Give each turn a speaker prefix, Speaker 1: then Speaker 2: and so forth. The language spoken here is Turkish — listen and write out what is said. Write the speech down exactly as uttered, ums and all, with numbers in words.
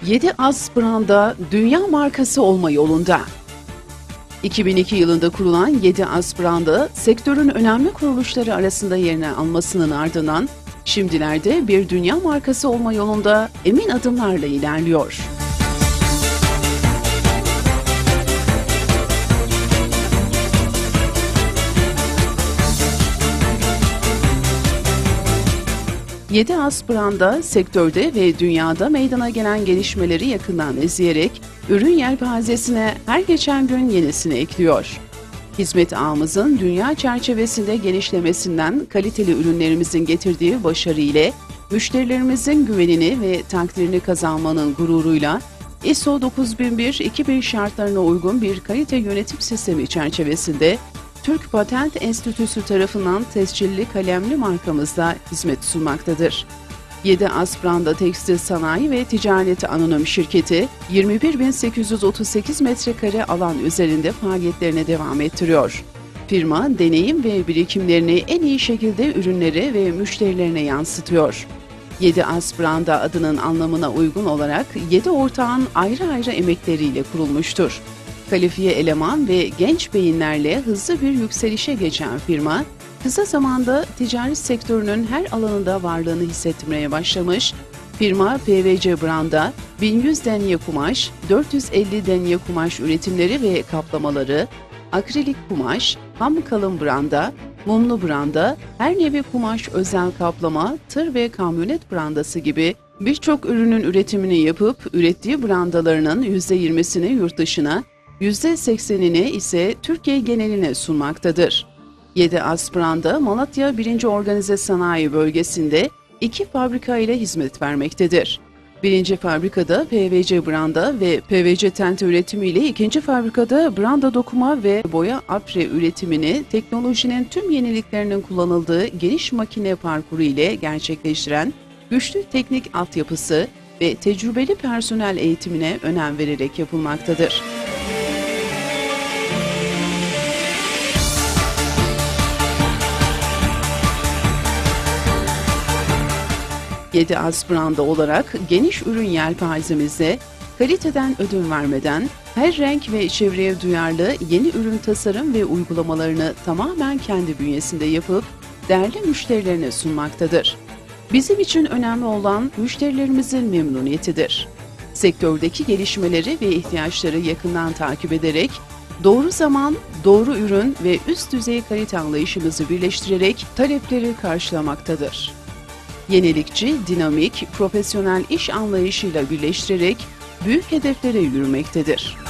Speaker 1: yedi az Branda dünya markası olma yolunda. iki bin iki yılında kurulan yedi az Branda, sektörün önemli kuruluşları arasında yerini almasının ardından şimdilerde bir dünya markası olma yolunda emin adımlarla ilerliyor. yedi az Branda, sektörde ve dünyada meydana gelen gelişmeleri yakından izleyerek ürün yelpazesine her geçen gün yenisini ekliyor. Hizmet ağımızın dünya çerçevesinde genişlemesinden kaliteli ürünlerimizin getirdiği başarı ile müşterilerimizin güvenini ve takdirini kazanmanın gururuyla I S O dokuz bin bir iki bin şartlarına uygun bir kalite yönetim sistemi çerçevesinde Türk Patent Enstitüsü tarafından tescilli kalemli markamızda hizmet sunmaktadır. yedi az Branda Tekstil Sanayi ve Ticaret Anonim Şirketi, yirmi bir bin sekiz yüz otuz sekiz metrekare alan üzerinde faaliyetlerine devam ettiriyor. Firma, deneyim ve birikimlerini en iyi şekilde ürünlere ve müşterilerine yansıtıyor. yedi az Branda adının anlamına uygun olarak yedi ortağın ayrı ayrı emekleriyle kurulmuştur. Kalifiye eleman ve genç beyinlerle hızlı bir yükselişe geçen firma, kısa zamanda ticaret sektörünün her alanında varlığını hissettirmeye başlamış. Firma, P V C Branda, bin yüz denye kumaş, dört yüz elli denye kumaş üretimleri ve kaplamaları, akrilik kumaş, ham kalın branda, mumlu branda, her nevi kumaş özel kaplama, tır ve kamyonet brandası gibi birçok ürünün üretimini yapıp ürettiği brandalarının yüzde yirmisini yurt dışına, yüzde seksenini ise Türkiye geneline sunmaktadır. yedi az Branda, Malatya birinci Organize Sanayi Bölgesi'nde iki fabrika ile hizmet vermektedir. birinci fabrikada P V C Branda ve P V C tente üretimi ile ikinci fabrikada Branda dokuma ve boya apre üretimini teknolojinin tüm yeniliklerinin kullanıldığı geniş makine parkuru ile gerçekleştiren güçlü teknik altyapısı ve tecrübeli personel eğitimine önem vererek yapılmaktadır. yedi az Branda olarak geniş ürün yelpazemizde kaliteden ödün vermeden her renk ve çevreye duyarlı yeni ürün tasarım ve uygulamalarını tamamen kendi bünyesinde yapıp değerli müşterilerine sunmaktadır. Bizim için önemli olan müşterilerimizin memnuniyetidir. Sektördeki gelişmeleri ve ihtiyaçları yakından takip ederek doğru zaman, doğru ürün ve üst düzey kalite anlayışımızı birleştirerek talepleri karşılamaktadır. Yenilikçi, dinamik, profesyonel iş anlayışıyla birleştirerek büyük hedeflere yürümektedir.